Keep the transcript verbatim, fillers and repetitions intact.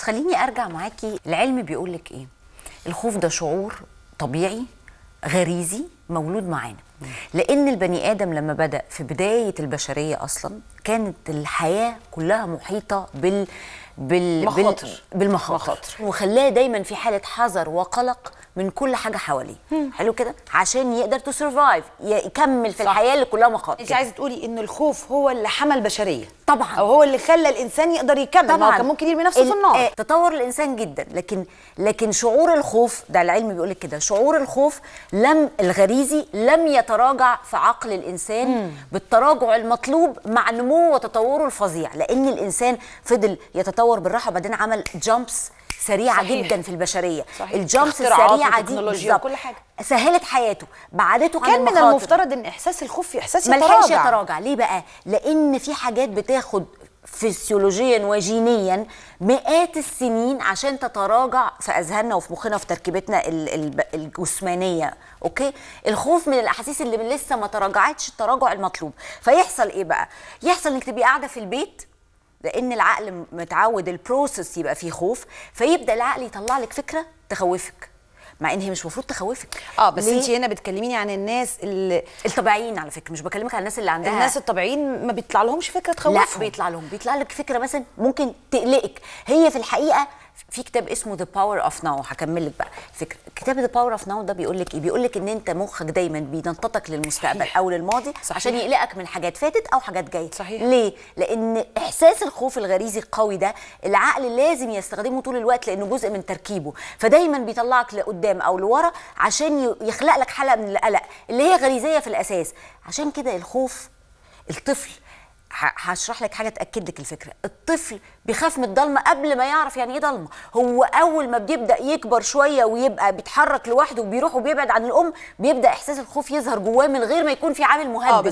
بس خليني ارجع معاكي، العلم بيقول لك ايه؟ الخوف ده شعور طبيعي غريزي مولود معانا، لان البني ادم لما بدا في بدايه البشريه اصلا كانت الحياه كلها محيطه بال بال مخاطر. بال... بالمخاطر، وخلاه دايما في حاله حذر وقلق من كل حاجه حواليه. حلو كده، عشان يقدر تو سرفايف، يكمل في صح. الحياه اللي كلها مخاطر. انت عايزه تقولي ان الخوف هو اللي حمى البشريه طبعا، او هو اللي خلى الانسان يقدر يكمل. طبعا ما هو كان ممكن يرمي نفسه في النار. تطور الانسان جدا، لكن لكن شعور الخوف ده العلم بيقول لك كده، شعور الخوف لم الغريزي لم يتراجع في عقل الانسان مم. بالتراجع المطلوب مع نموه وتطوره الفظيع، لان الانسان فضل يتطور بالراحه وبعدين عمل جامبس سريعه صحيح. جدا في البشريه. الجامبس السريعه دي بالظبط كل حاجه سهلت حياته، بعدته عن كان المخاطر. من المفترض ان احساس الخوف احساس يتراجع، ملحقش يتراجع. ليه بقى؟ لان في حاجات بتاخد فسيولوجيا وجينيا مئات السنين عشان تتراجع في اذهاننا وفي مخنا وفي تركيبتنا الجسمانيه. اوكي، الخوف من الاحاسيس اللي من لسه ما تراجعتش التراجع المطلوب. فيحصل ايه بقى؟ يحصل انك تبقي قاعده في البيت، لان العقل متعود البروسيس يبقى فيه خوف، فيبدا العقل يطلع لك فكره تخوفك، مع ان هي مش المفروض تخوفك. اه بس انت هنا بتكلميني عن الناس اللي الطبيعيين، على فكره مش بكلمك عن الناس اللي عندها. الناس الطبيعيين ما بيطلع لهمش فكره تخوفهم. لا بيطلع لهم، بيطلع لك فكره مثلا ممكن تقلقك. هي في الحقيقه في كتاب اسمه ذا باور اوف ناو، هكمل لك بقى الفكره. كتاب ذا باور اوف ناو ده بيقول لك ايه؟ بيقول لك ان انت مخك دايما بينططك للمستقبل صحيح. او للماضي صحيح. عشان يقلقك من حاجات فاتت او حاجات جايه. صحيح. ليه؟ لان احساس الخوف الغريزي القوي ده العقل لازم يستخدمه طول الوقت، لانه جزء من تركيبه، فدايما بيطلعك لقدام او لورا عشان يخلق لك حاله من القلق اللي هي غريزيه في الاساس. عشان كده الخوف، الطفل هشرح لك حاجه تاكد لك الفكره. الطفل بيخاف من الضلمه قبل ما يعرف يعني ايه ضلمه. هو اول ما بيبدا يكبر شويه ويبقى بيتحرك لوحده وبيروح وبيبعد عن الام، بيبدا احساس الخوف يظهر جواه من غير ما يكون في عامل مهدد.